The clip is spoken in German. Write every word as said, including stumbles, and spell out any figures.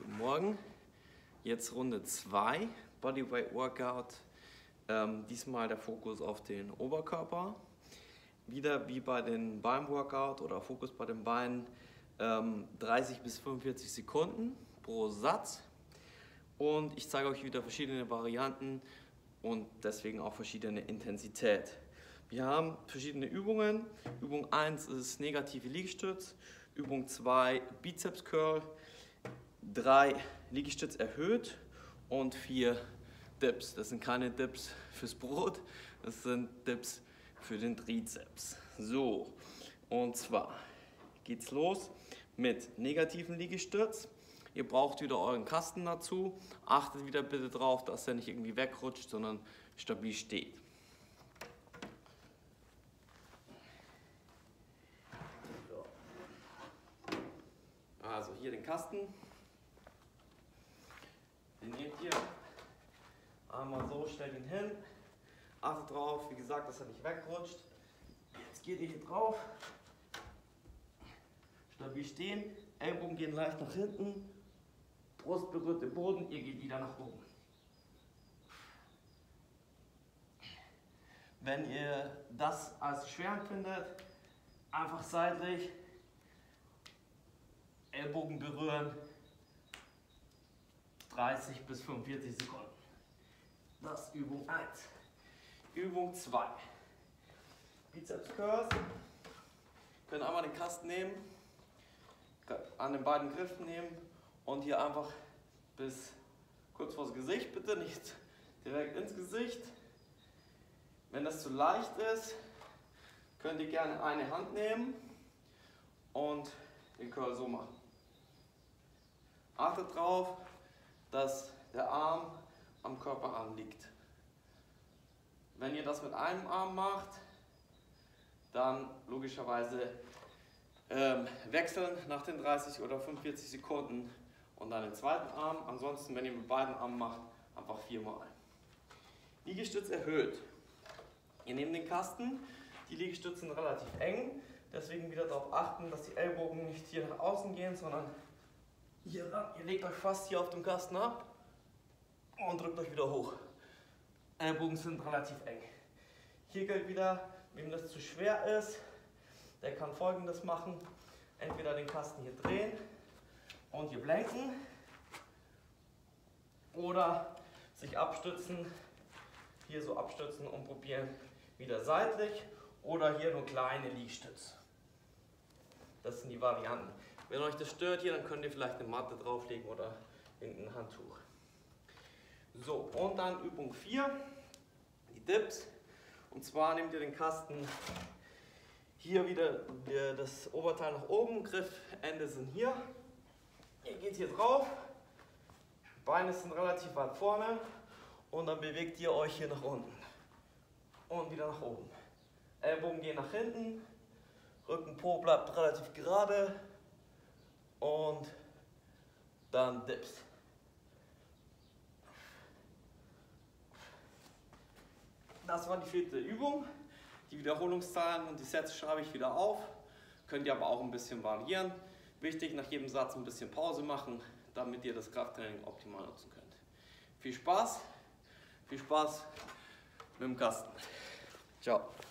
Guten Morgen. Jetzt Runde zwei, Bodyweight Workout. Ähm, diesmal der Fokus auf den Oberkörper. Wieder wie bei den Beinworkout oder Fokus bei den Beinen, ähm, dreißig bis fünfundvierzig Sekunden pro Satz. Und ich zeige euch wieder verschiedene Varianten und deswegen auch verschiedene Intensität. Wir haben verschiedene Übungen. Übung eins ist negative Liegestütz. Übung zwei Bizeps Curl. drei Liegestütz erhöht und vier Dips. Das sind keine Dips fürs Brot, das sind Dips für den Trizeps. So, und zwar geht's los mit negativen Liegestütz. Ihr braucht wieder euren Kasten dazu. Achtet wieder bitte drauf, dass er nicht irgendwie wegrutscht, sondern stabil steht. Also hier den Kasten. Den nehmt ihr einmal so, stellt ihn hin. Achtet drauf, wie gesagt, dass er nicht wegrutscht. Jetzt geht ihr hier drauf. Stabil stehen. Ellbogen gehen leicht nach hinten. Brust berührt den Boden, ihr geht wieder nach oben. Wenn ihr das als schwer empfindet, einfach seitlich. Ellbogen berühren. dreißig bis fünfundvierzig Sekunden. Das ist Übung eins. Übung zwei. Bizeps Curls. Können einmal den Kasten nehmen, an den beiden Griffen nehmen und hier einfach bis kurz vors Gesicht, bitte nicht direkt ins Gesicht. Wenn das zu leicht ist, könnt ihr gerne eine Hand nehmen und den Curl so machen. Achtet drauf, dass der Arm am Körperarm liegt. Wenn ihr das mit einem Arm macht, dann logischerweise ähm, wechseln nach den dreißig oder fünfundvierzig Sekunden und dann den zweiten Arm. Ansonsten, wenn ihr mit beiden Armen macht, einfach viermal. Liegestütz erhöht. Ihr nehmt den Kasten, die Liegestütze sind relativ eng, deswegen wieder darauf achten, dass die Ellbogen nicht hier nach außen gehen, sondern hier ran. Ihr legt euch fast hier auf dem Kasten ab und drückt euch wieder hoch. Ellbogen sind relativ eng. Hier gilt wieder, wem das zu schwer ist, der kann Folgendes machen. Entweder den Kasten hier drehen und hier blenken oder sich abstützen, hier so abstützen und probieren wieder seitlich oder hier nur kleine Liegestütze. Das sind die Varianten. Wenn euch das stört hier, dann könnt ihr vielleicht eine Matte drauflegen oder irgendein Handtuch. So, und dann Übung vier, die Dips. Und zwar nehmt ihr den Kasten, hier wieder das Oberteil nach oben, Griffende sind hier. Ihr geht hier drauf, Beine sind relativ weit vorne und dann bewegt ihr euch hier nach unten und wieder nach oben. Ellbogen gehen nach hinten, Rücken, Po bleibt relativ gerade. Und dann Dips. Das war die vierte Übung. Die Wiederholungszahlen und die Sets schreibe ich wieder auf. Könnt ihr aber auch ein bisschen variieren. Wichtig, nach jedem Satz ein bisschen Pause machen, damit ihr das Krafttraining optimal nutzen könnt. Viel Spaß, viel Spaß mit dem Kasten. Ciao.